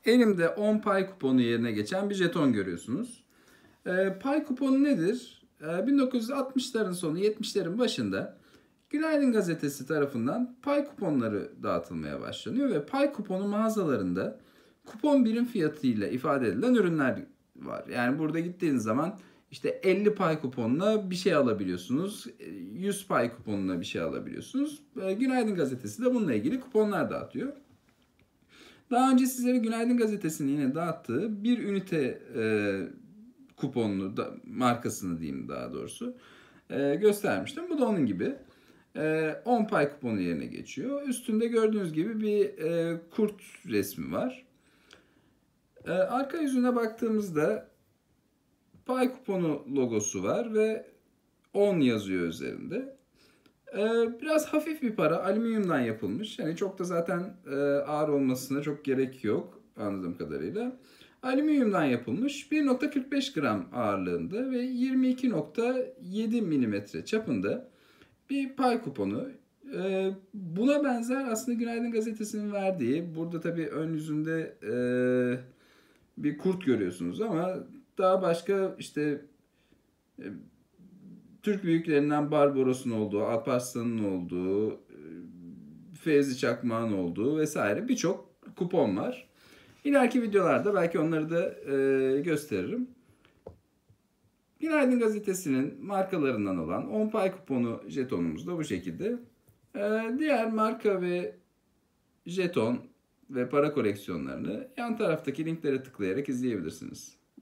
Elimde 10 pay kuponu yerine geçen bir jeton görüyorsunuz. Pay kuponu nedir? 1960'ların sonu 70'lerin başında Günaydın Gazetesi tarafından pay kuponları dağıtılmaya başlanıyor ve pay kuponu mağazalarında kupon birim fiyatıyla ifade edilen ürünler var. Yani burada gittiğiniz zaman işte 50 pay kuponla bir şey alabiliyorsunuz, 100 pay kuponla bir şey alabiliyorsunuz. Günaydın Gazetesi de bununla ilgili kuponlar dağıtıyor. Daha önce sizlere Günaydın Gazetesi'nin yine dağıttığı bir ünite kuponlu markasını diyeyim daha doğrusu göstermiştim. Bu da onun gibi. 10 pay kuponu yerine geçiyor. Üstünde gördüğünüz gibi bir kurt resmi var. Arka yüzüne baktığımızda pay kuponu logosu var ve 10 yazıyor üzerinde. Biraz hafif bir para, alüminyumdan yapılmış. Yani çok da zaten ağır olmasına çok gerek yok anladığım kadarıyla. Alüminyumdan yapılmış, 1,45 gram ağırlığında ve 22,7 milimetre çapında bir pay kuponu. Buna benzer aslında Günaydın Gazetesi'nin verdiği, burada tabii ön yüzünde bir kurt görüyorsunuz ama daha başka işte Türk büyüklerinden Barbaros'un olduğu, Alparslan'ın olduğu, Fevzi Çakmak'ın olduğu vesaire birçok kupon var. İleriki videolarda belki onları da gösteririm. Günaydın Gazetesi'nin markalarından olan 10 pay kuponu jetonumuz da bu şekilde. Diğer marka ve jeton ve para koleksiyonlarını yan taraftaki linklere tıklayarak izleyebilirsiniz.